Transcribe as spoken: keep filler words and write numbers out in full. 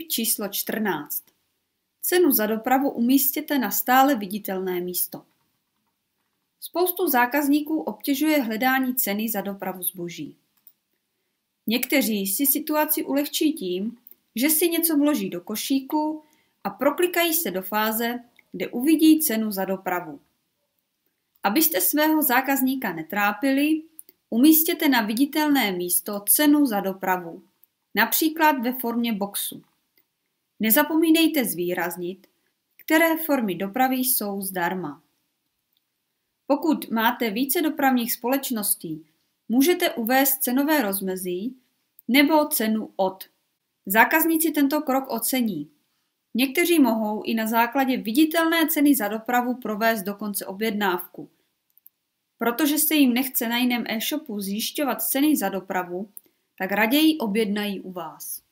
Trik číslo čtrnáct. Cenu za dopravu umístěte na stále viditelné místo. Spoustu zákazníků obtěžuje hledání ceny za dopravu zboží. Někteří si situaci ulehčí tím, že si něco vloží do košíku a proklikají se do fáze, kde uvidí cenu za dopravu. Abyste svého zákazníka netrápili, umístěte na viditelné místo cenu za dopravu, například ve formě boxu. Nezapomínejte zvýraznit, které formy dopravy jsou zdarma. Pokud máte více dopravních společností, můžete uvést cenové rozmezí nebo cenu od. Zákazníci tento krok ocení. Někteří mohou i na základě viditelné ceny za dopravu provést dokonce objednávku. Protože se jim nechce na jiném e-shopu zjišťovat ceny za dopravu, tak raději objednají u vás.